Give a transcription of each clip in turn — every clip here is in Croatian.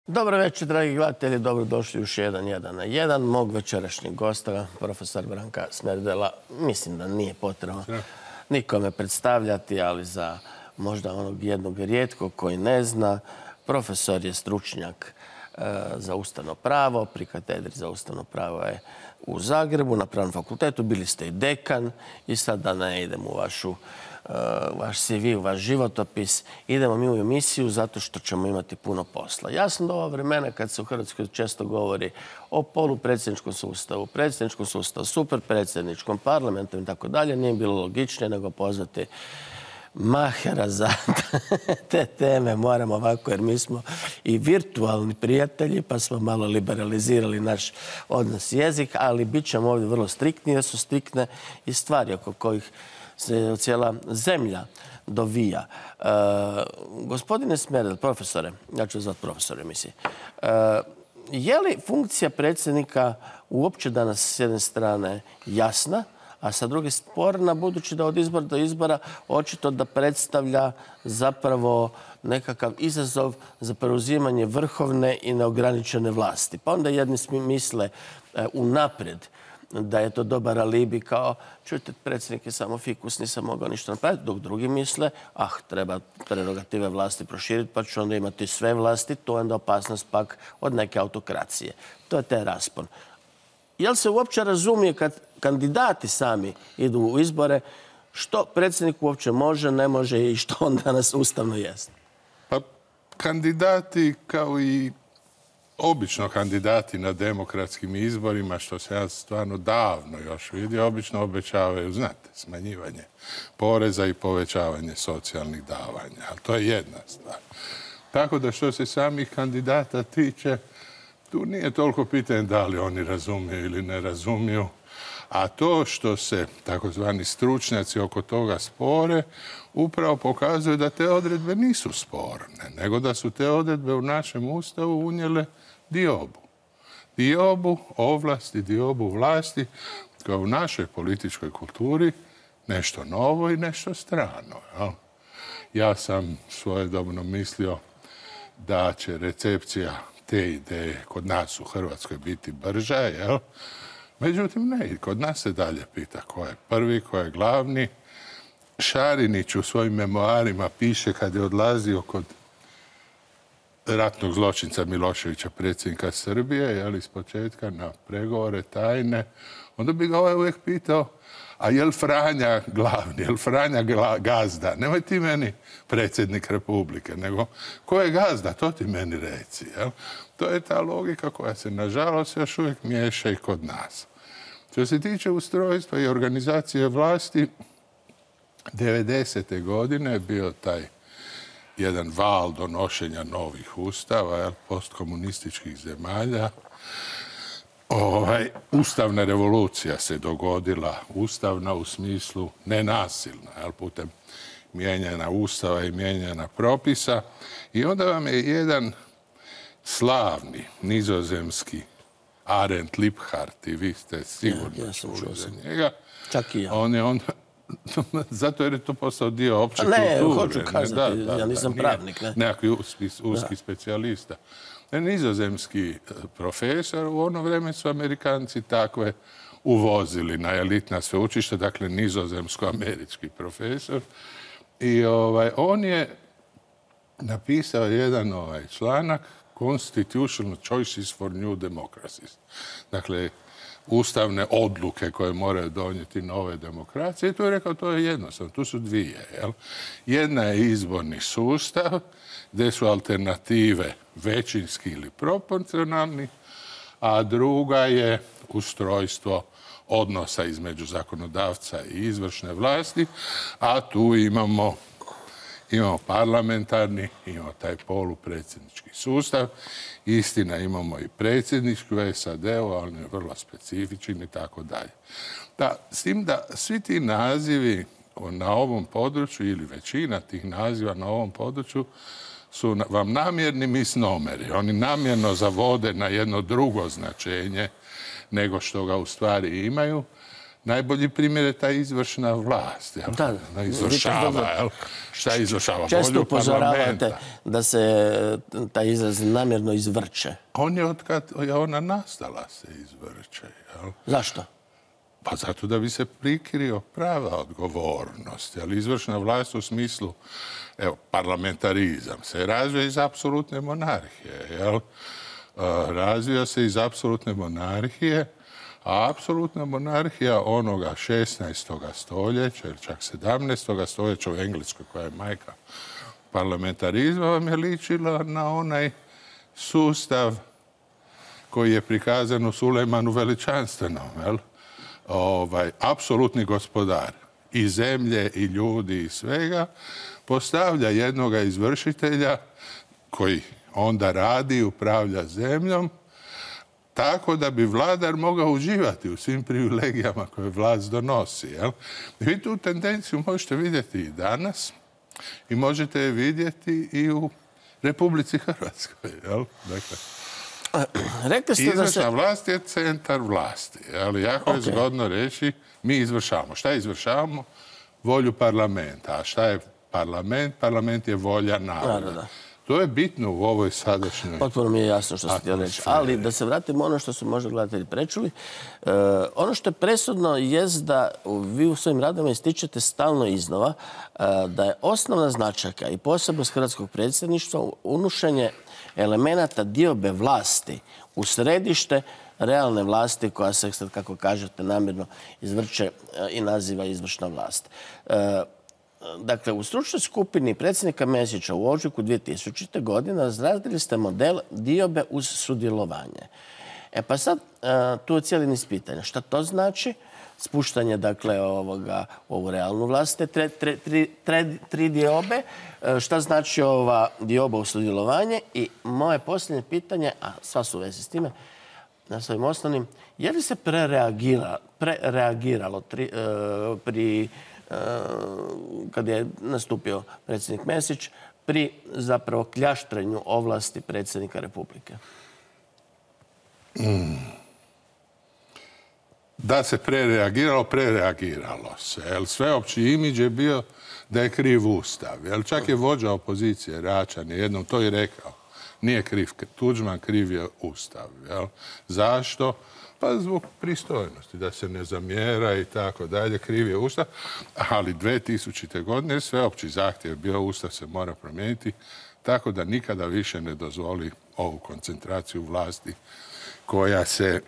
Dobro večer, dragi gledatelji, dobrodošli u još jedan na jedan. Mog večerašnjeg gosta, profesor Branka Smerdela, mislim da nije potrebno nikome predstavljati, ali za možda onog jednog rijetkog koji ne zna, profesor je stručnjak za ustavno pravo, pri katedri za ustavno pravo je u Zagrebu, na Pravnom fakultetu, bili ste i dekan i sad da ne idem u vaš CV, u vaš životopis, idemo mi u emisiju zato što ćemo imati puno posla. Jasno da ova vremena kad se u Hrvatskoj često govori o polupredsjedničkom sustavu, predsjedničkom sustavu, superpredsjedničkom, parlamentu i tako dalje, nije bilo logičnije nego pozvati mahera za te teme. Moramo ovako jer mi smo i virtualni prijatelji pa smo malo liberalizirali naš odnos jezik, ali bit ćemo ovdje vrlo striktni jer su striktne i stvari oko kojih se cijela zemlja dovija. Gospodine Smerdel, profesore, ja ću zvati profesor emisije, je li funkcija predsjednika uopće danas s jedne strane jasna, a sa druge sporna, budući da od izbora do izbora očito da predstavlja zapravo nekakav izazov za preuzimanje vrhovne i neograničene vlasti. Pa onda jedni misle unaprijed da je to dobar alibi kao, čujte, predsjednik je samo fikus, nisam mogao ništa napraviti, dok drugi misle, treba prerogative vlasti proširiti, pa ću onda imati sve vlasti, to je onda opasnost pak od neke autokracije. To je taj raspon. Jel se uopće razumije kad kandidati sami idu u izbore, što predsjednik uopće može, ne može i što on danas ustavno jest? Pa kandidati kao i obično kandidati na demokratskim izborima, što se ja stvarno davno još vidio, obično obećavaju, znate, smanjivanje poreza i povećavanje socijalnih davanja. Ali to je jedna stvar. Tako da što se samih kandidata tiče, tu nije toliko pitanje da li oni razumiju ili ne razumiju, a to što se takozvani stručnjaci oko toga spore upravo pokazuje da te odredbe nisu sporne, nego da su te odredbe u našem Ustavu unijele diobu. Diobu ovlasti, diobu vlasti, kao u našoj političkoj kulturi nešto novo i nešto strano. Ja sam svojedobno mislio da će recepcija te ideje kod nas u Hrvatskoj biti brža, Međutim, ne, kod nas se dalje pita ko je prvi, ko je glavni. Šarinić u svojim memoarima piše kad je odlazio kod ratnog zločinca Miloševića, predsjednika Srbije, iz početka na pregovore tajne, onda bi ga uvijek pitao, a je li Franja glavni, je li Franja gazda? Nemoj ti meni predsjednik Republike, nego ko je gazda, to ti meni reci. To je ta logika koja se, nažalost, još uvijek miješa i kod nas. Što se tiče ustrojstva i organizacije vlasti, 90. godine je bio taj jedan val donošenja novih ustava, postkomunističkih zemalja. Ustavna revolucija se dogodila, ustavna u smislu nenasilna, putem mijenjanja ustava i mijenjanja propisa. I onda vam je jedan slavni nizozemski Arend Liphart, i vi ste sigurno čuli za njega. Čak i ja. On je onda, zato jer je to postao dio opće kulture. Ne, hoću kazati, ja nisam pravnik. Nekakvi uski specijalista. Nizozemski profesor, u ono vrijeme su Amerikanci takve uvozili na elitna sveučilišta, dakle nizozemsko-američki profesor. I on je napisao jedan članak Constitutional Choices for New Democracies. Dakle, ustavne odluke koje moraju donijeti nove demokracije. I tu je rekao, to je jednostavno, tu su dvije. Jedna je izborni sustav, gdje su alternative većinski ili proporcionalni, a druga je ustrojstvo odnosa između zakonodavca i izvršne vlasti, a tu imamo parlamentarni, imamo taj polupredsjednički sustav. Istina, imamo i predsjedničku u SAD-u, ali je vrlo specifični i tako dalje. S tim da svi ti nazivi na ovom području ili većina tih naziva na ovom području su vam namjerni misnomeri. Oni namjerno zavode na jedno drugo značenje nego što ga u stvari imaju, najbolji primjer je ta izvršna vlast. Da. Izvršava, jel? Šta izvršava? Često upozoravate da se taj izraz namjerno izvrće. On je otkad je ona nastala se izvrće. Jel? Zašto? Pa zato da bi se prikrio prava odgovornost. Jel? Izvršna vlast u smislu, evo, parlamentarizam se razvija iz apsolutne monarhije. Jel? Razvija se iz apsolutne monarhije, a apsolutna monarhija onoga 16. stoljeća, ili čak 17. stoljeća u Engleskoj, koja je majka parlamentarizma, vam je ličila na onaj sustav koji je prikazan u Sulejmanu Veličanstvenom. Jel? Apsolutni gospodar i zemlje, i ljudi, i svega, postavlja jednoga izvršitelja koji onda radi i upravlja zemljom, tako da bi vladar mogao uživati u svim privilegijama koje vlast donosi. Jel? Vi tu tendenciju možete vidjeti i danas i možete je vidjeti i u Republici Hrvatskoj. Jel? Dakle, izvršna vlast je centar vlasti. Jel? Jako je zgodno reći mi izvršavamo. Šta izvršavamo? Volju parlamenta. A šta je parlament? Parlament je volja naroda. To je bitno u ovoj sadašnjoj... Potpuno mi je jasno što ste htjeli reći. Ali da se vratimo ono što su možda gledatelji prečuli. Ono što je presudno jest da vi u svojim radovima ističete stalno iznova da je osnovna značajka i posebnost hrvatskog predsjedništva unošenje elemenata diobe vlasti u središte realne vlasti koja se, kako kažete, namjerno izvrće i naziva izvršna vlast. Dakle, u stručnoj skupini predsjednika Mesića u ožujku 2000. godine razradili ste model diobe uz sudjelovanje. Pa sad, tu je cijeli niz pitanja. Šta to znači? Spuštanje, dakle, ovu realnu vlast, tri diobe. Šta znači ova dioba uz sudjelovanje? I moje posljednje pitanje, a sva su u vezi s time, na svojim osnovnim, je li se prereagiralo kad je nastupio predsjednik Mesić, pri zapravo kljaštrenju ovlasti predsjednika Republike? Da se prereagiralo se. Sveopći imidž je bio da je kriv Ustav. Čak je vođa opozicije, Račan, je jednom to i rekao. Nije kriv Tuđman, kriv je Ustav. Zašto? Pa zbog pristojnosti, da se ne zamjera i tako dalje, kriv je Ustav. Ali 2000. godine sveopći zahtjev bio Ustav se mora promijeniti tako da nikada više ne dozvoli ovu koncentraciju vlasti koja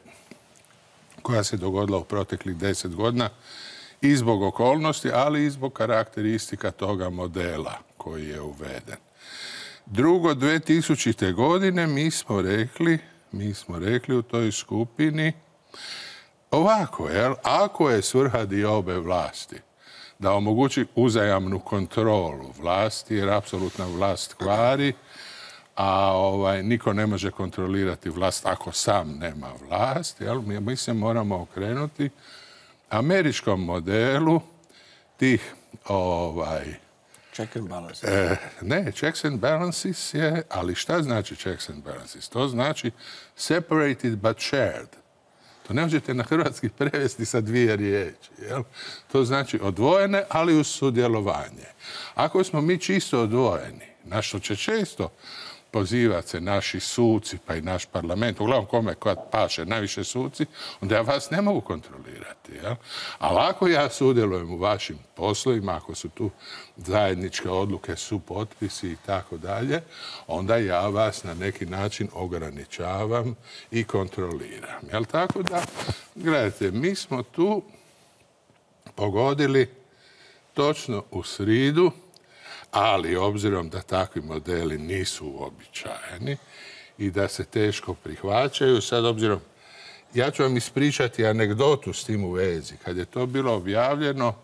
se dogodila u proteklih 10 godina i zbog okolnosti, ali i zbog karakteristika toga modela koji je uveden. Drugo, 2000. godine mi smo rekli u toj skupini ovako, ako je svrha diobe vlasti da omogući uzajamnu kontrolu vlasti, jer apsolutna vlast kvari, a niko ne može kontrolirati vlast ako sam nema vlast, mi se moramo okrenuti američkom modelu tih Check and balances. Ne, checks and balances je, ali šta znači checks and balances? To znači separated but shared. To ne možete na hrvatski prevesti sa dvije riječi. Jel? To znači odvojene, ali uz sudjelovanje. Ako smo mi čisto odvojeni, na što će često pozivati se naši suci, pa i naš parlament, uglavnom kome koja paše najviše suci, onda ja vas ne mogu kontrolirati. Jel? Ali ako ja sudjelujem u vašim poslovima, ako su tu zajedničke odluke, supotpisi i tako dalje, onda ja vas na neki način ograničavam i kontroliram. Jel? Tako da, gledajte, mi smo tu pogodili točno u sridu, ali obzirom da takvi modeli nisu uobičajeni i da se teško prihvaćaju, sad obzirom, ja ću vam ispričati anegdotu s tim u vezi. Kad je to bilo objavljeno,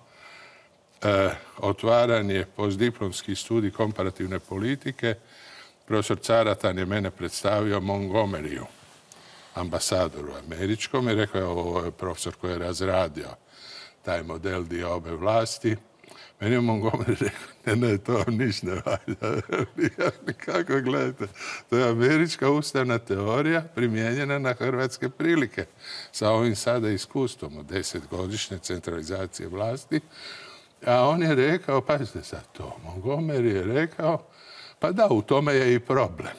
otvaran je postdiplomski studij komparativne politike, profesor Caratan je mene predstavio Montgomeryu, ambasadoru američkom, i rekao je ovo je profesor koji je razradio taj model diobe vlasti. Meni je Montgomery rekao, ne, to vam ništa ne valja. Nikako, gledajte, to je američka ustavna teorija primijenjena na hrvatske prilike. Sa ovim sada iskustvom od 10-godišnje centralizacije vlasti. A on je rekao, pazite sad to, Montgomery je rekao, pa da, u tome je i problem.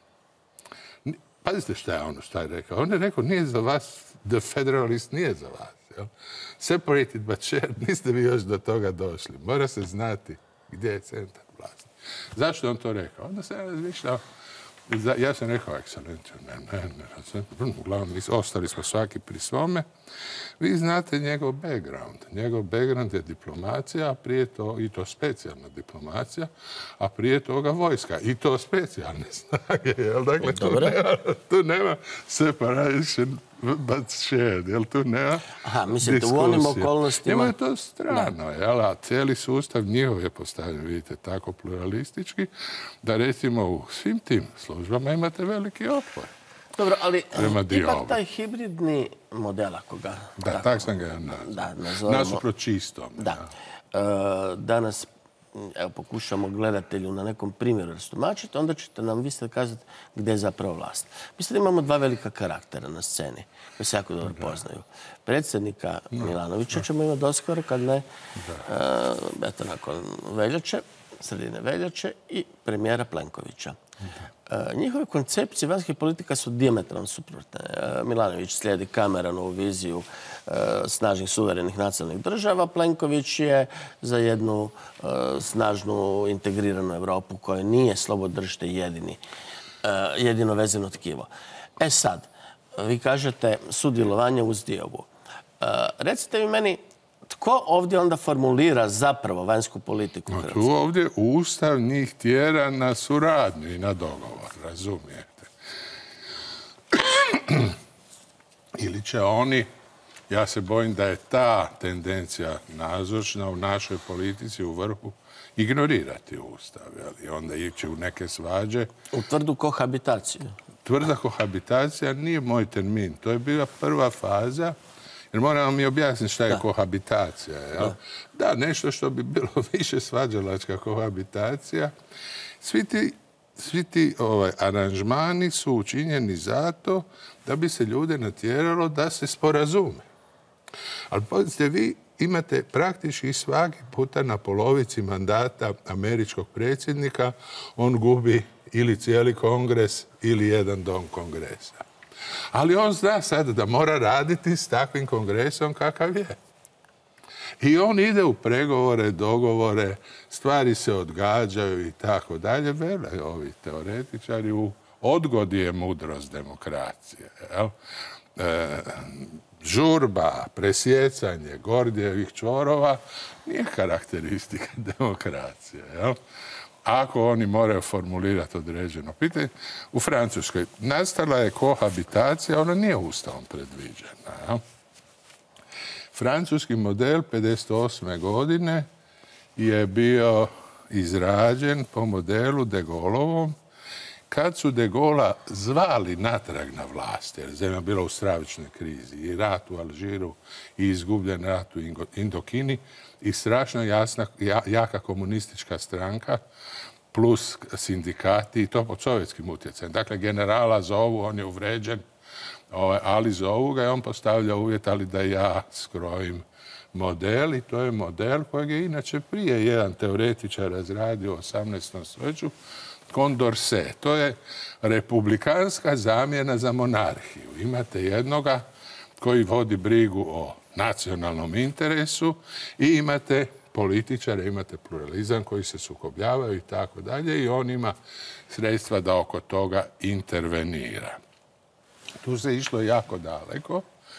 Pazite šta je rekao. On je rekao, nije za vas, the federalist nije za vas. Jel? Separated but shared, niste vi još do toga došli. Mora se znati gdje je centar vlasti. Zašto je on to rekao? Onda se razmišljao. Ja sam rekao, ekscelenciju, ne. Uglavnom, ostali smo svaki pri svome. Vi znate njegov background. Njegov background je diplomacija, a prije to, i to specijalna diplomacija, a prije toga vojska. I to specijalne snage. Jel? Dakle, tu nema separation but shared. Jel? Tu nema mislite, u onim okolnostima... Njemu je to strano. Jel? A cijeli sustav njihov je postavljen, vidite, tako pluralistički, da recimo u svim tim službama imate veliki otpor. Dobro, ali ipak taj hibridni model, ako ga... Da, tak sam ga nazvao. Nasuprot čistom. Da. Danas, evo, pokušamo gledatelju na nekom primjeru rastumačiti, onda ćete nam vi sad kazati gdje je zapravo vlast. Mislim da imamo dva velika karaktera na sceni koji se jako dobro poznaju. Predsjednika Milanovića ćemo imati doskoro, kad ne, eto, nakon veljače, sredine veljače, i premijera Plenkovića. Njihove koncepcije vanjskih politika su dijametralno suprotne. Milanović slijedi Cameronovu viziju snažnih suverenih nacionalnih država. Plenković je za jednu snažnu integriranu Europu koja nije slobodno tržište jedino vezano tkivo. E sad, vi kažete sudjelovanje uz diobu. Recite mi meni, tko ovdje onda formulira zapravo vanjsku politiku Hrvatske? Tu ovdje Ustav njih tjera na suradnju i na dogovor, razumijete? Ili će oni, ja se bojim da je ta tendencija nazočna u našoj politici u vrhu, ignorirati Ustav. I onda ići u neke svađe. U tvrdu kohabitaciju. Tvrda kohabitacija nije moj termin. To je bila prva faza. Jer moramo mi objasniti šta je kohabitacija. Jel? Da, nešto što bi bilo više svađalačka kohabitacija. Svi ti aranžmani su učinjeni zato da bi se ljude natjeralo da se sporazume. Ali pazite, vi imate praktički svaki puta na polovici mandata američkog predsjednika, on gubi ili cijeli kongres ili jedan dom kongresa. Ali on zna sada da mora raditi s takvim kongresom kakav je. I on ide u pregovore, dogovore, stvari se odgađaju i tako dalje. Vele ovi teoretičari, u odgodi je mudrost demokracije. Jel? Žurba, presjecanje Gordijevih čvorova nije karakteristika demokracije. Jel? Ako oni moraju formulirati određeno pitanje. U Francuskoj nastala je kohabitacija, ona nije ustavom predviđena. Ja? Francuski model 1958. godine je bio izrađen po modelu de Gaulleovom, kad su de Gaulle'a zvali natrag na vlast, jer zemlja bila u stravičnoj krizi, i rat u Alžiru, i izgubljen rat u Indokini, i strašno jaka komunistička stranka, plus sindikati, i to pod sovjetskim utjecajem. Dakle, generala zovu, on je uvređen, ali zovu ga i on postavlja uvjet, ali da ja skrojim model, i to je model kojeg je inače prije jedan teoretičar razradio u 18. stoljeću, Condorcet. To je republikanska zamjena za monarhiju. Imate jednoga koji vodi brigu o nacionalnom interesu i imate političare, imate pluralizam koji se sukobljavaju i tako dalje, i on ima sredstva da oko toga intervenira. Tu se išlo jako daleko.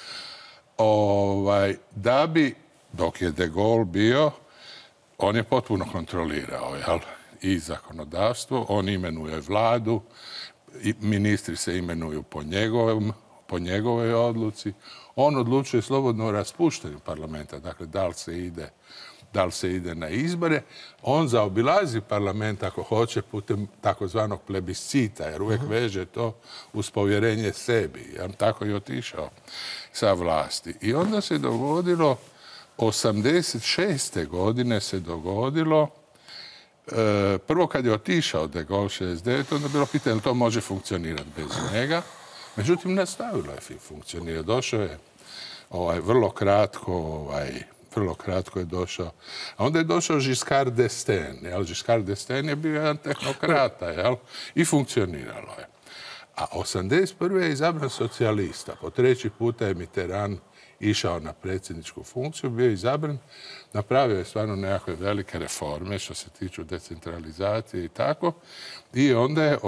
Da bi, dok je de Gaulle bio, on je potpuno kontrolirao, jel? I zakonodavstvo, on imenuje vladu, i ministri se imenuju po njegovoj odluci. On odlučuje slobodno o raspuštanju parlamenta, dakle da li se ide na izbore. On zaobilazi parlament ako hoće putem takozvanog plebiscita, jer uvijek veže to uz povjerenje sebi. Tako je otišao sa vlasti. I onda se dogodilo 86. godine se dogodilo, prvo kad je otišao de Gaulle 69, onda je bilo pitanje da to može funkcionirati bez njega. Međutim, nastavilo je funkcionirati. Došao je vrlo kratko je došao. A onda je došao Giscard d'Estaing. Giscard d'Estaing je bio jedan tehnokrata, i funkcioniralo je. A 81. je izabran socijalista. Po 3. puta je Mitterrand išao na predsjedničku funkciju, bio je izabran, napravio je stvarno nekakve velike reforme što se tiču decentralizacije i tako. I onda je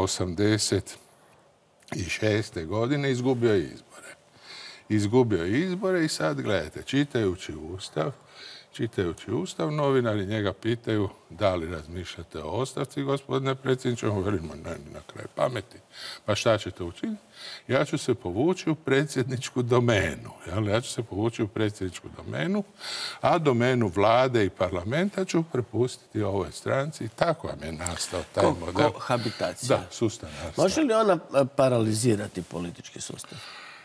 86. godine izgubio izbore i sad, gledajte, čitajući Ustav, novinari njega pitaju da li razmišljate o ostavci, gospodine predsjedniče. On govorimo, ne, na kraj pameti. Pa šta ćete učiniti? Ja ću se povući u predsjedničku domenu. A domenu vlade i parlamenta ću prepustiti ovoj stranci. I tako vam je nastao taj model. Kohabitacija. Da, sustav nastao. Može li ona paralizirati politički sustav?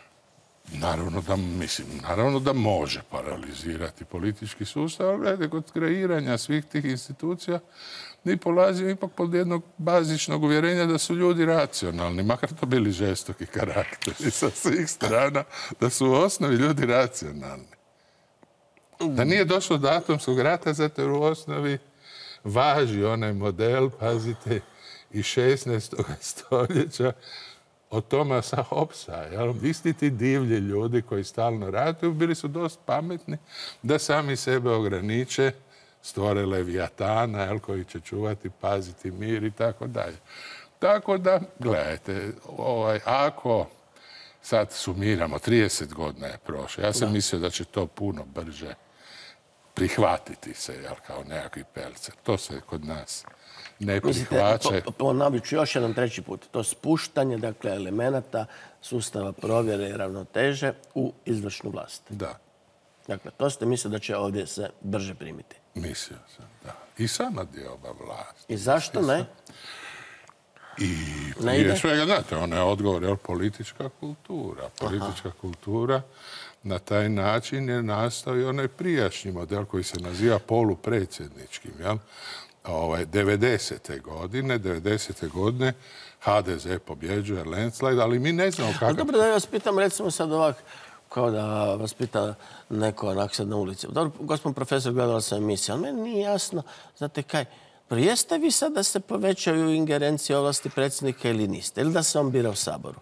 Naravno da može paralizirati politički sustav, ali gledajte, kod kreiranja svih tih institucija mi polazimo ipak pod jednog bazičnog uvjerenja da su ljudi racionalni, makar to bili žestoki karakteri sa svih strana, da su u osnovi ljudi racionalni. Da nije došlo do atomskog rata, zato jer u osnovi važi onaj model, pazite, iz 16. stoljeća, od Thomasa Hobbesa. Isti ti divlji ljudi koji stalno ratuju bili su dosta pametni da sami sebe ograniče, stvore Levijatana koji će čuvati, paziti mir i tako dalje. Tako da, gledajte, ako sad sumiramo, 30 godina je prošlo, ja sam mislio da će to puno brže prihvatiti se kao nekakvi pelce. To se kod nas ne prihvaća. Ponovit ću još jedan treći put. To spuštanje, dakle, elemenata sustava provjere i ravnoteže u izvršnu vlast. Da. Dakle, to ste mislili da će ovdje se brže primiti. Mislio sam, da. I sama dioba vlast. I zašto ne? I prije svega, znate, on je odgovor, politička kultura. Politička kultura na taj način je nastao i onaj prijašnji model koji se naziva polupredsjedničkim, 90. godine HDZ pobjeđuje landslide, ali mi ne znamo kako... Dobro, da vas pitam, recimo sad ovak, kao da vas pita neko onak sad na ulici. Dobro, gospodin profesor, gledala sam emisiju, ali meni nije jasno, znate kaj, jeste vi sad da se povećaju ingerencije ovlasti predsjednika ili niste? Ili da se on bira u Saboru?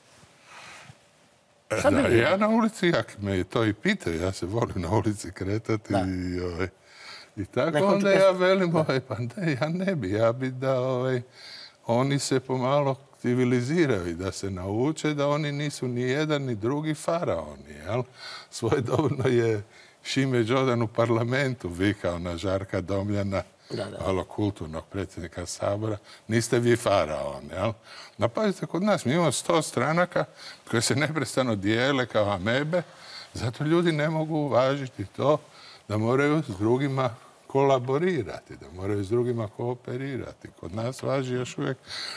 Ja na ulici, jak me to i pitaju, ja se volim na ulici kretati i tako, onda ja velim, pa ne, ja ne bi, ja bi da oni se pomalo civiliziraju i da se nauče da oni nisu ni jedan ni drugi faraoni, jel? Svojedobno je Šime Đodan u parlamentu vikao na Žarka Domljana, malo kulturnog predsjednika Sabora, niste vi faraon, jel? Napazite, kod nas mi imamo 100 stranaka koje se neprestano dijele kao amebe, zato ljudi ne mogu uvažiti to da moraju s drugima kolaborirati, da moraju s drugima kooperirati. Kod nas važi još uvijek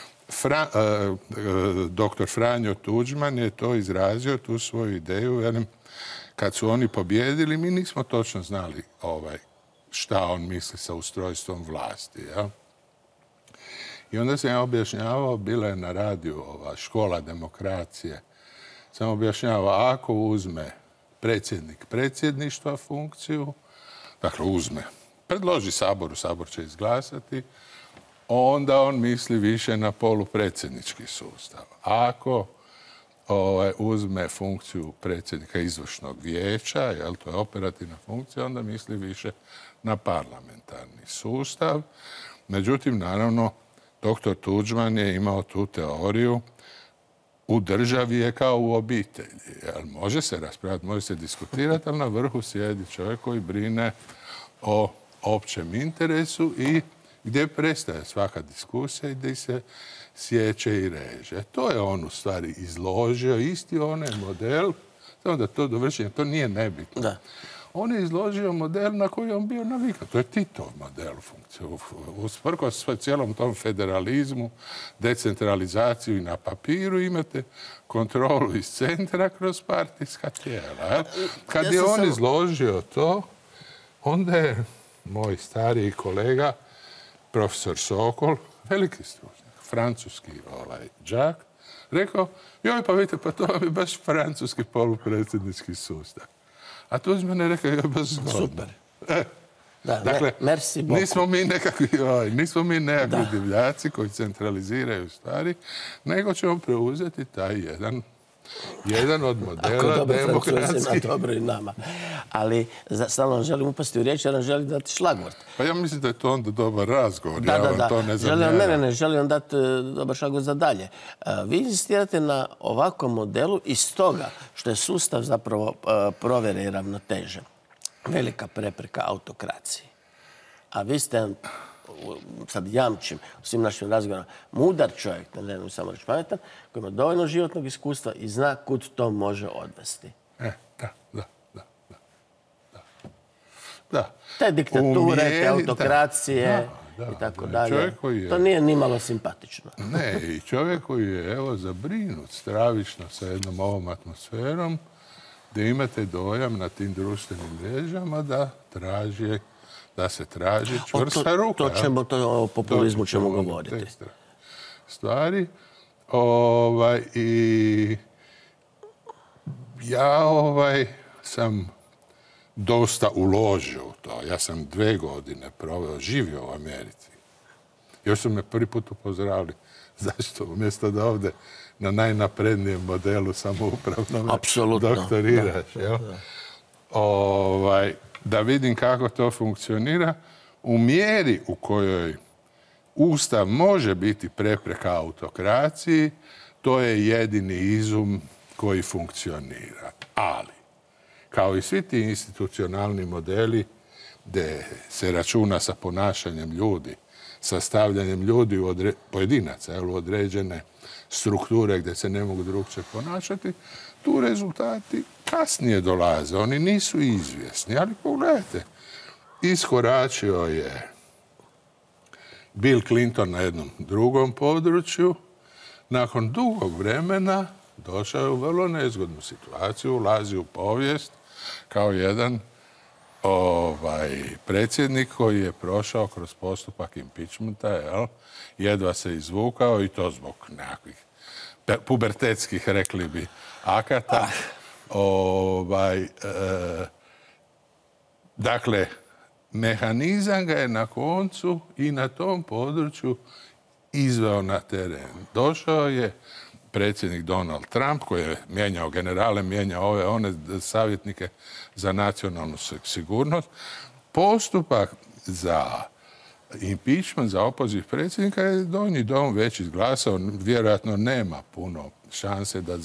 dr. Franjo Tuđman je to izrazio, tu svoju ideju. Kad su oni pobjedili, mi nismo točno znali šta on misli sa ustrojstvom vlasti. Ja? I onda sam ja objašnjavao, bila je na radiju škola demokracije, sam objašnjavao, ako uzme predsjednik predsjedništva funkciju, dakle uzme, predloži Saboru, Sabor će izglasati, onda on misli više na polupredsjednički sustav. Ako uzme funkciju predsjednika izvršnog vijeća, to je operativna funkcija, onda misli više na parlamentarni sustav. Međutim, naravno, dr. Tuđman je imao tu teoriju, u državi je kao u obitelji. Može se raspravljati, može se diskutirati, ali na vrhu sjedi čovjek koji brine o općem interesu i gdje prestaje svaka diskusija i gdje se sječe i reže. To je on u stvari izložio, isti onaj model, samo da to dovršenje, to nije nebitno. Da. On je izložio model na koji je on bio navikan. To je Titov model funkcije. Usprkos cijelom tom federalizmu, decentralizaciju i na papiru imate kontrolu iz centra kroz partijska tijela. Kad je on izložio to, Onda je moj stariji kolega, profesor Sokol, veliki stručnjak, francuski đak, rekao, joj, pa vidite, pa to vam je baš francuski polupredsjednički sustav. A Tuđman je rekao, joj, baš zgodno. Super. Dakle, nismo mi nekakvi divljaci koji centraliziraju stvari, nego ćemo preuzeti taj jedan od modela demokracije. Dobro i nama. Ali stalno želim upasti u riječ, jer vam želim dati šlagvort. Pa ja mislim da je to onda dobar razgovor. Ja vam to ne zamjeram. Ne, želim vam dati dobar šlagvort za dalje. Vi insistirate na ovakvom modelu iz toga što je sustav zapravo provjere i ravnoteže. Velika prepreka autokraciji. A vi ste, sad jamčim u svim našim razgovorima, mudar čovjek, ne želim samo reći pametan, koji ima dovoljno životnog iskustva i zna kud to može odvesti. Da. Te diktature, te autokracije i tako dalje. To nije nimalo simpatično. Ne, i čovjek koji je, evo, zabrinut stravično sa jednom ovom atmosferom, da imate dojam na tim društvenim mrežama da se traži čvrsta ruka. O populizmu ćemo govoriti. Stvari. I ja sam dosta uložio u to. Ja sam 2 godine živio u Americi. Još su me prvi put upozoravali zašto umjesto da ovdje na najnaprednijem modelu samoupravnom doktoriraš. Da vidim kako to funkcionira u mjeri u kojoj Ustav može biti prepreka autokraciji, to je jedini izum koji funkcionira. Ali, kao i svi ti institucionalni modeli gdje se računa sa ponašanjem ljudi, sa stavljanjem ljudi pojedinaca u određene strukture gdje se ne mogu drugčije ponašati, tu rezultati kasnije dolaze. Oni nisu izvjesni, ali pogledajte, iskoračio je Bill Clinton na jednom drugom području, nakon dugog vremena došao je u vrlo nezgodnu situaciju, ulazi u povijest kao jedan predsjednik koji je prošao kroz postupak impeachmenta, jedva se izvukao i to zbog nekakvih pubertetskih, rekli bi, akata. Dakle, mehanizam ga je na koncu i na tom području izveo na teren. Došao je predsjednik Donald Trump, koji je mijenjao generale, mijenjao one savjetnike za nacionalnu sigurnost. Postupak za impeachment, za opoziv predsjednika je Donji dom već izglasao. Vjerojatno nema puno šanse da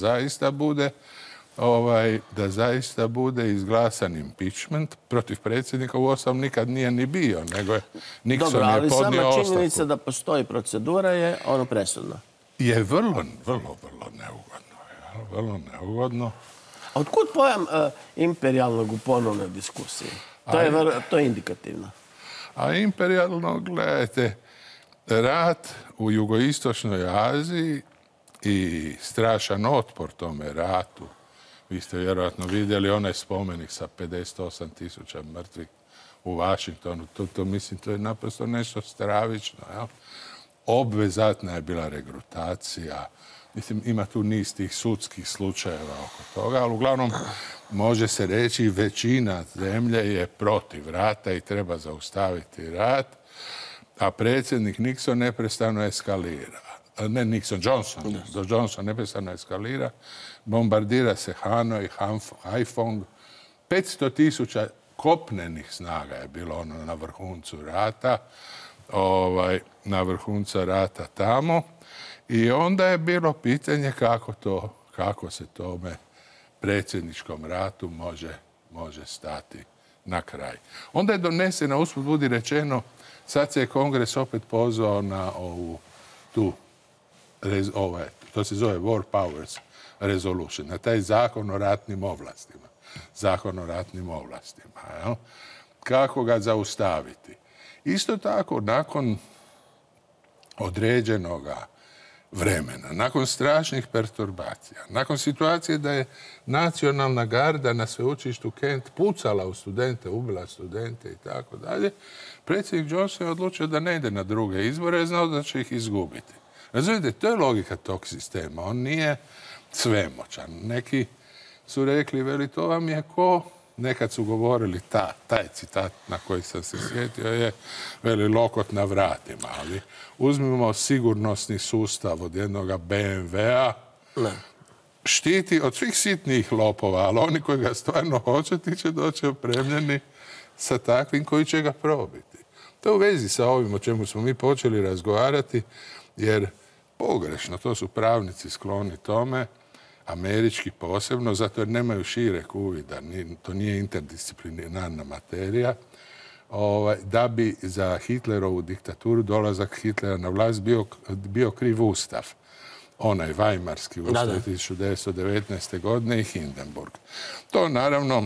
zaista bude izglasan impeachment protiv predsjednika. Uostalom nikad nije ni bio, nego je Nixon je podnio ostavku. Dobro, ali sama činjenica da postoji procedura je presudna. Je vrlo neugodno. Vrlo neugodno. A otkud pojam imperijalnog u ponovnoj diskusiji? To je indikativno. A imperijalno, gledajte, rat u jugoistočnoj Aziji i strašan otpor tome ratu. Vi ste vjerojatno vidjeli onaj spomenik sa 58.000 mrtvih u Washingtonu. To je naprosto nešto stravično. Obvezatna je bila regrutacija. Mislim, ima tu niz tih sudskih slučajeva oko toga, ali uglavnom može se reći većina zemlje je protiv rata i treba zaustaviti rat, a predsjednik Nixon neprestano eskalira. Ne Nixon, Johnson neprestano eskalira. Bombardira se Hanoi, Haiphong. 500.000 kopnenih snaga je bilo na vrhuncu rata. Na vrhunca rata tamo. I onda je bilo pitanje kako se tome predsjedničkom ratu može stati na kraj. Onda je donesena, usput budi rečeno, sad se je Kongres opet pozvao na to se zove War Powers Resolution, na taj zakon o ratnim ovlastima. Kako ga zaustaviti? Isto tako, nakon određenoga vremena, nakon strašnih perturbacija, nakon situacije da je nacionalna garda na sveučilištu Kent pucala u studente, ubila studente i tako dalje, predsjednik Johnson je odlučio da ne ide na druge izbore, je znao da će ih izgubiti. Razumijete, to je logika tog sistema. On nije svemoćan. Neki su rekli, veli, to vam je ko... Nekad su govorili, taj citat na koji sam se sjetio je, veli, lokot na vratima, ali uzmimo sigurnosni sustav od jednoga BMW-a, štiti od svih sitnijih lopova, ali oni koji ga stvarno hoće, ti će doći opremljeni sa takvim koji će ga probiti. To je u vezi sa ovim o čemu smo mi počeli razgovarati, jer pogrešno, to su pravnici skloni tome, američki posebno, zato jer nemaju šireg uvida, to nije interdisciplinarna materija, da bi za Hitlerovu diktaturu dolazak Hitlera na vlast bio kriv ustav. Onaj Weimarski ustav 1919. godine i Hindenburg. To naravno,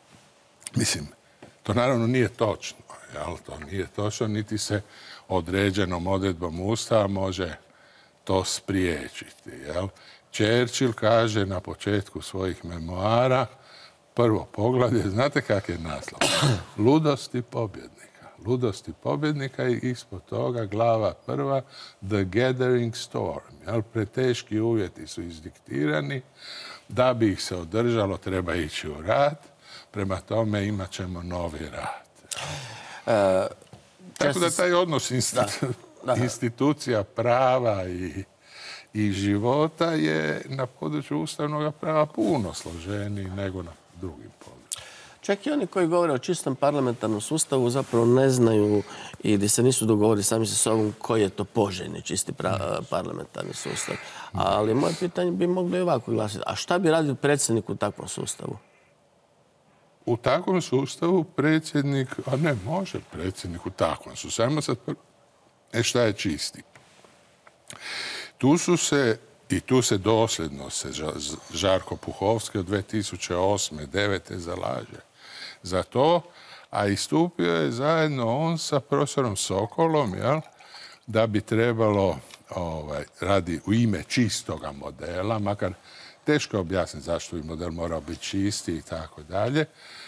to naravno nije točno. To nije točno, niti se određenom odredbom ustava može to spriječiti. Churchill kaže na početku svojih memoara, prvo poglavlje, znate kak je naslov? Ludosti pobjednika. Ludosti pobjednika i ispod toga glava prva, The Gathering Storm. Preteški uvjeti su izdiktirani, da bi ih se održalo treba ići u rat, prema tome imat ćemo novi rat. Tako da taj odnos institucija prava i života je na području ustavnog prava puno složeniji nego na drugim područjima. Čak i oni koji govore o čistom parlamentarnom sustavu zapravo ne znaju ili se nisu dogovorili sami sa sobom koji je to poželjni čisti parlamentarni sustav. Ali moje pitanje bi moglo i ovako glasiti. A šta bi radio predsjednik u takvom sustavu? U takvom sustavu predsjednik, a ne može predsjednik u takvom sustavu. Samo sad, šta je čisti? Tu se dosljedno Žarko Puhovski od 2008. 2009. zalaže za to, a istupio je zajedno on sa profesorom Sokolom, da bi trebalo radi u ime čistoga modela, makar teško je objasniti zašto bi model morao biti čisti i tako dalje,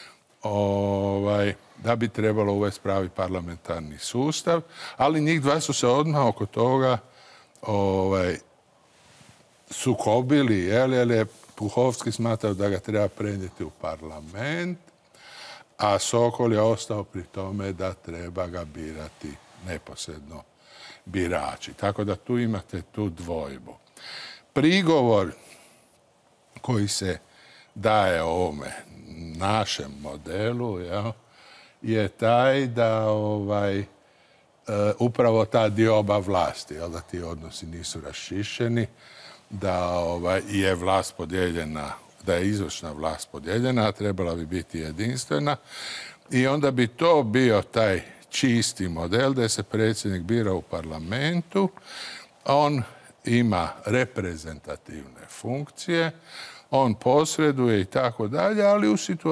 da bi trebalo uvesti pravi parlamentarni sustav, ali njih dva su se odmah oko toga sukobili, jer je Puhovski smatrao da ga treba prenijeti u parlament, a Sokol je ostao pri tome da treba ga birati neposredno birači. Tako da tu imate tu dvojbu. Prigovor koji se daje ovome našem modelu je taj da upravo ta dioba vlasti, da ti odnosi nisu raščišćeni, da je vlast podijeljena, da je izvršna vlast podijeljena, a trebala bi biti jedinstvena i onda bi to bio taj čisti model da se predsjednik bira u parlamentu, on ima reprezentativne funkcije, on posreduje i tako dalje, ali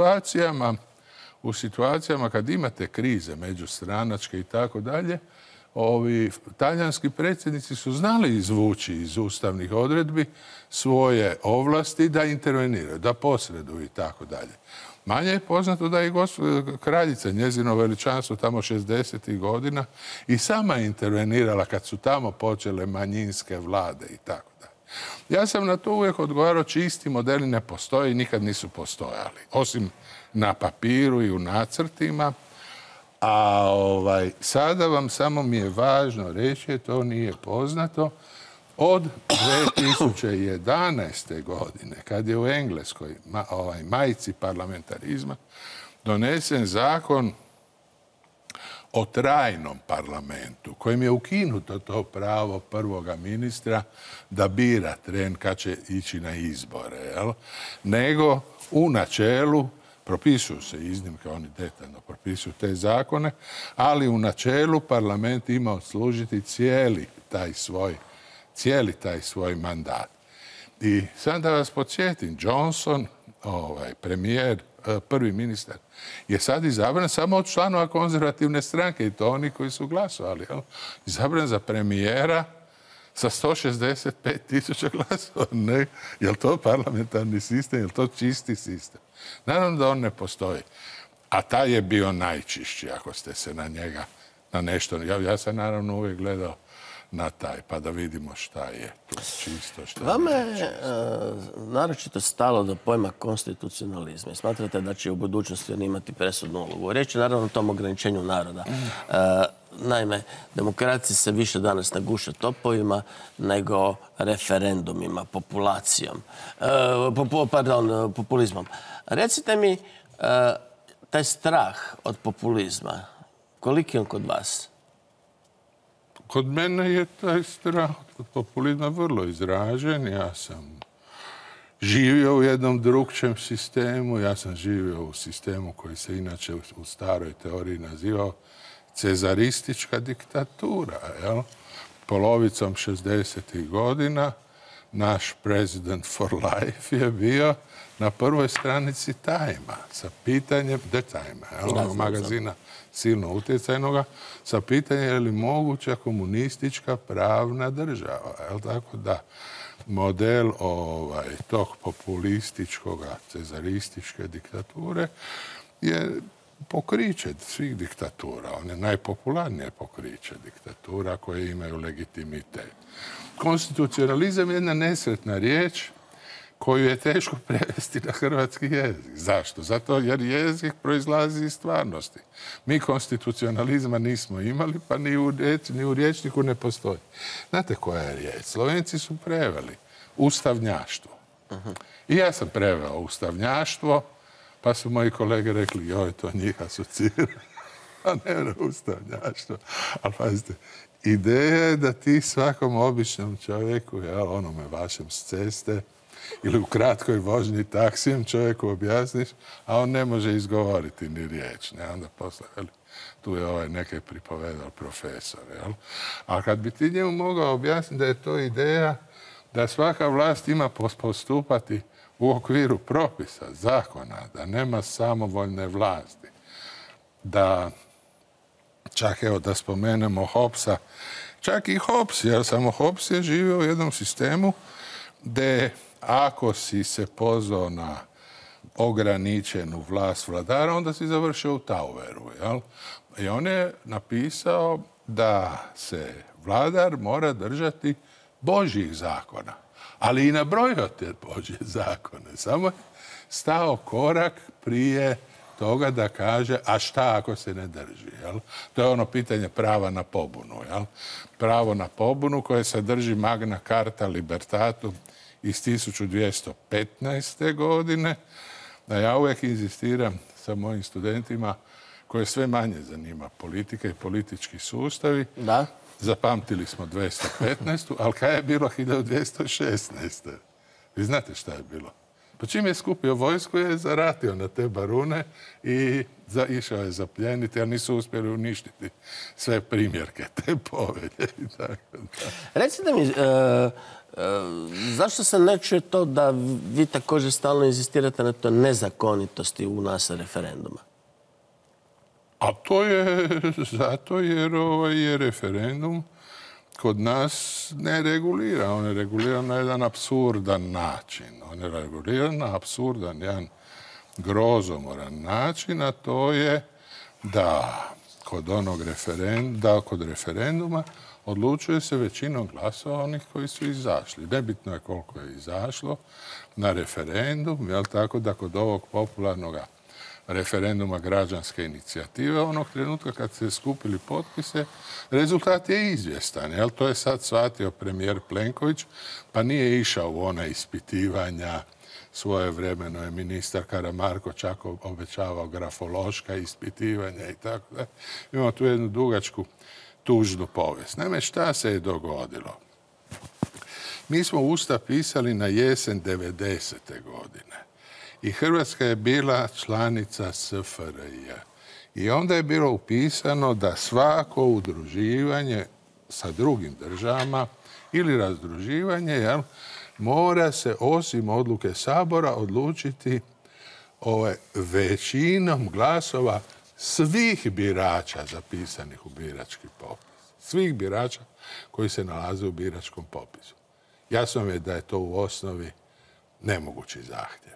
u situacijama kad imate krize međustranačke i tako dalje, ovi talijanski predsjednici su znali izvući iz ustavnih odredbi svoje ovlasti da interveniraju, da posreduju i tako dalje. Manje je poznato da je kraljica, njezino veličanstvo tamo 60. godina i sama intervenirala kad su tamo počele manjinske vlade i tako dalje. Ja sam na to uvijek odgovarao, čisti modeli ne postoje i nikad nisu postojali. Osim na papiru i u nacrtima. A sada vam samo mi je važno reći, to nije poznato, od 2011. godine, kad je u Engleskoj majci parlamentarizma donesen zakon o trajnom parlamentu, kojim je ukinuto to pravo prvoga ministra da bira tren kad će ići na izbore, nego u načelu propisuju se iznimke, oni detaljno propisuju te zakone, ali u načelu parlament ima odslužiti cijeli taj svoj mandat. I sad da vas podsjetim, Johnson, premijer, prvi ministar, je sad izabran samo od članova konzervativne stranke i to oni koji su glasovali. Izabran za premijera sa 165.000 glasova. Ne, je li to parlamentarni sistem, je li to čisti sistem? Naravno da on ne postoji. A taj je bio najčišći, ako ste se na njega, na nešto... Ja sam naravno uvijek gledao na taj, pa da vidimo šta je tu čisto, šta Vama je je naročito stalo do pojma konstitucionalizma i smatrate da će u budućnosti on imati presudnu ulogu. Riječ je naravno o tom ograničenju naroda. Naime, demokracija se više danas ne guše topovima nego referendumima, populizmom. Recite mi, taj strah od populizma, koliki je on kod vas? Kod mene je taj strah od populizma vrlo izražen. Ja sam živio u jednom drugčijem sistemu. Ja sam živio u sistemu koji se inače u staroj teoriji nazivao cezaristička diktatura. Jel? Polovicom 60. godina naš president for life je bio na prvoj stranici Time-a sa pitanjem, magazina silno utjecajnoga, sa pitanjem je li moguća komunistička pravna država. Jel tako da model tog populističkog, cezarističke diktature je pokriće svih diktatura. On je najpopularnije pokriće diktatura koje imaju legitimitet. Konstitucionalizam je jedna nesretna riječ koju je teško prevesti na hrvatski jezik. Zašto? Zato jer jezik proizlazi iz stvarnosti. Mi konstitucionalizma nismo imali, pa ni u rječniku ne postoji. Znate koja je riječ? Slovenci su preveli ustavnjaštvo. I ja sam preveo ustavnjaštvo, pa su moji kolege rekli, joj, to njih asocira. A ne ustavnjaštvo. Ali pazite, ideja je da ti svakom običnom čovjeku, onome vašem s ceste, ili u kratkoj vožnji taksijem čovjeku objasniš, a on ne može izgovoriti ni riječ. Ne? Onda posle, tu je neke pripovedao profesor. Jel? A kad bi ti njemu mogao objasniti da je to ideja da svaka vlast ima postupati u okviru propisa, zakona, da nema samovoljne vlasti, da čak da spomenemo Hobbesa, čak i Hobbes, jer samo Hobbes je živio u jednom sistemu gdje ako si se pozvao na ograničenu vlast vladara, onda si završio u Tauveru. Jel? I on je napisao da se vladar mora držati Božjih zakona, ali i nabrojio te Božje zakone. Samo je stao korak prije toga da kaže, a šta ako se ne drži? Jel? To je ono pitanje prava na pobunu. Jel? Pravo na pobunu koje sadrži Magna Carta Libertatum iz 1215. godine. Da ja uvijek inzistiram sa mojim studentima koje sve manje zanima politika i politički sustavi. Da. Zapamtili smo 215. ali kaj je bilo 1216. Vi znate šta je bilo? Pa čim je skupio vojsku je zaratio na te barune i išao je zapljeniti, ali nisu uspjeli uništiti sve primjerke te povelje. Recite mi, zašto se ne čuje to da vi također stalno inzistirate na to nezakonitosti u nas referenduma? A to je zato jer je referendum kod nas ne regulira. On je reguliran na jedan apsurdan način. On je reguliran na apsurdan, jedan grozomoran način, a to je da kod referenduma odlučuje se većinom glasova onih koji su izašli. Nebitno je koliko je izašlo na referendum, jel tako da kod ovog popularnog referenduma građanske inicijative, onog trenutka kad se skupili potpise, rezultat je izvjestan. Jel? To je sad shvatio premijer Plenković, pa nije išao u ona ispitivanja. Svojevremeno je ministar Karamarko čak obećavao grafološka ispitivanja i tako da. Imamo tu jednu dugačku tužnu povijest. Naime, šta se je dogodilo? Mi smo Ustav pisali na jesen 90. godine. I Hrvatska je bila članica SFRJ. I onda je bilo upisano da svako udruživanje sa drugim državama ili razdruživanje mora se osim odluke Sabora odlučiti većinom glasova svih birača zapisanih u birački popis. svih birača koji se nalaze u biračkom popisu. Jasno mi je da je to u osnovi nemogući zahtjev.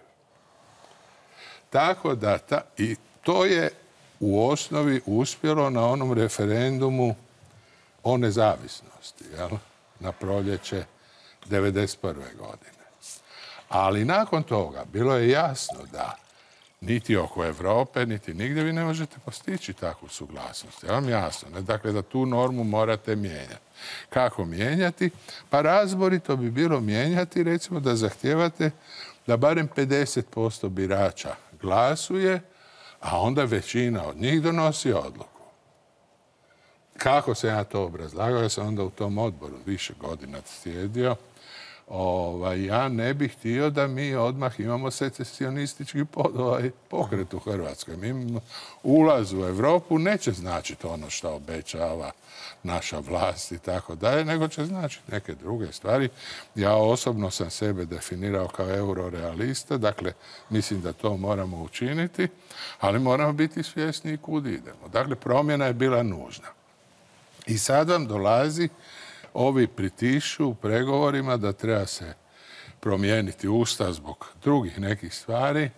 Tako da i to je u osnovi uspjelo na onom referendumu o nezavisnosti, jel? Na proljeće 1991. godine. Ali nakon toga bilo je jasno da niti oko Europe, niti nigdje vi ne možete postići takvu suglasnost. Je vam jasno? Ne? Dakle, da tu normu morate mijenjati. Kako mijenjati? Pa razborito bi bilo mijenjati, recimo da zahtijevate da barem 50% birača glasuje, a onda većina od njih donosi odluku. Kako se ja to obrazlagao? Ja sam onda u tom odboru više godina sjedio. Ja ne bih htio da mi odmah imamo secesionistički pokret u Hrvatskoj. Mi imamo ulaz u Europu, neće značiti ono što obećava naša vlast i tako dalje, nego će značiti neke druge stvari. Ja osobno sam sebe definirao kao eurorealista, dakle mislim da to moramo učiniti, ali moramo biti svjesni kud idemo. Dakle, promjena je bila nužna. I sad vam dolazi, ovi pritišću u pregovorima da treba se promijeniti Ustav zbog drugih nekih stvari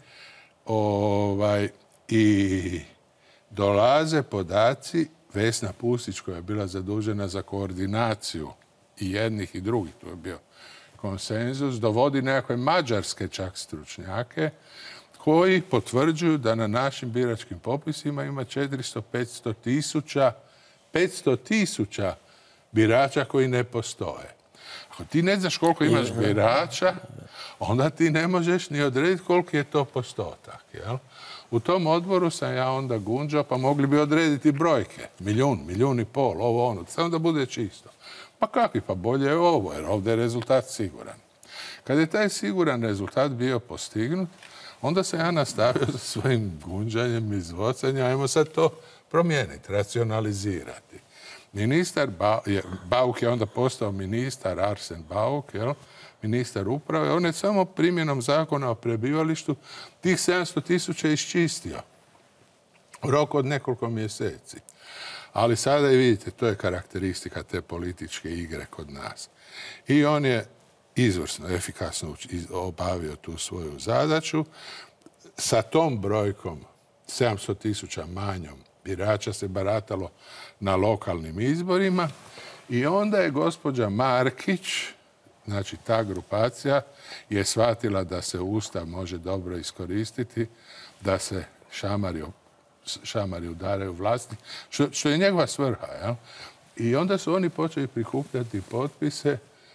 i dolaze podaci. Vesna Pusić, koja je bila zadužena za koordinaciju i jednih i drugih, tu je bio konsenzus, dovodi nekakve mađarske čak stručnjake koji potvrđuju da na našim biračkim popisima ima 400-500 tisuća birača koji ne postoje. Ako ti ne znaš koliko imaš birača, onda ti ne možeš ni odrediti koliko je to postotak. Jel? U tom odboru sam ja onda gunđao, pa mogli bi odrediti brojke. 1,5 ovo, ono. Samo da bude čisto. Pa kakvi? Pa bolje je ovo, jer ovdje je rezultat siguran. Kad je taj siguran rezultat bio postignut, onda sam ja nastavio sa svojim gunđanjem i zvocanjem. Ajmo sad to promijeniti, racionalizirati. Ministar Bauk je onda postao ministar, Arsen Bauk, jel? Ministar uprave. On je samo primjenom zakona o prebivalištu tih 700.000 iščistio. U roku od nekoliko mjeseci. Ali sada i vidite, to je karakteristika te političke igre kod nas. I on je izvrsno, efikasno obavio tu svoju zadaću. Sa tom brojkom 700.000 manjom birača se baratalo na lokalnim izborima i onda je gospođa Markić, znači ta grupacija, je shvatila da se Ustav može dobro iskoristiti, da se šamari udaraju vlasti, što je njegova svrha. Jel? I onda su oni počeli prikupljati potpise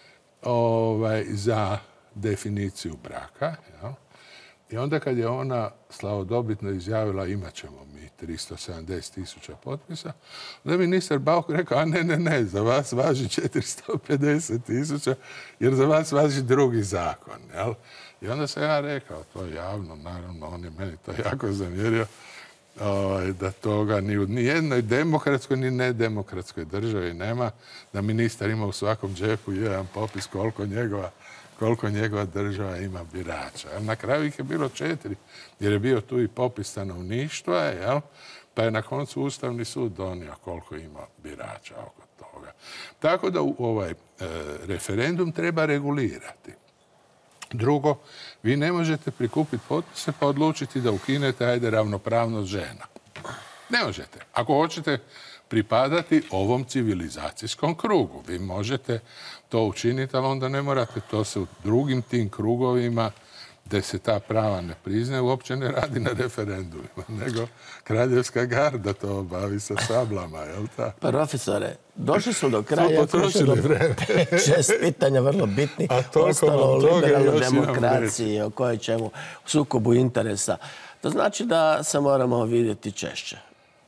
za definiciju braka. Jel? I onda kad je ona slavodobitno izjavila imat ćemo mi 370.000 potpisa, onda je ministar Bauk rekao, a ne, za vas važi 450.000 jer za vas važi drugi zakon. Jel? I onda sam ja rekao, to je javno, naravno, on je meni to jako zamjerio, da toga ni u nijednoj demokratskoj ni nedemokratskoj državi nema, da ministar ima u svakom džepu jedan popis koliko njegova država ima birača. Na kraju ih je bilo 4, jer je bio tu i popis stanovništva, jel? Pa je na koncu Ustavni sud donio koliko ima birača oko toga. Tako da ovaj referendum treba regulirati. Drugo, vi ne možete prikupiti potpise pa odlučiti da ukinete, ravnopravnost žena. Ne možete. Ako hoćete pripadati ovom civilizacijskom krugu, vi možete to učiniti, ali onda ne morate. To se u drugim tim krugovima gdje se ta prava ne priznaje, uopće ne radi na referendumima, nego kraljevska garda to obavi sa sablama, jel tako? Profesore, došli su do kraja. Potrošili vreme. 6 pitanja vrlo bitnih. Ostalo o liberalnoj demokraciji, o kojoj ćemo sukobu interesa. To znači da se moramo vidjeti češće.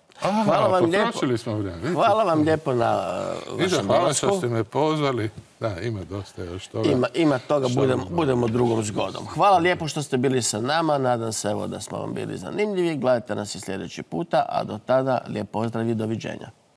Hvala vam lijepo na vašem Hvala dolasku. što ste me pozvali. Da, ima dosta još toga. Ima toga, budemo drugom zgodom. Hvala lijepo što ste bili sa nama. Nadam se da smo vam bili zanimljivi. Gledajte nas i sljedeći puta, a do tada lijep pozdrav i doviđenja.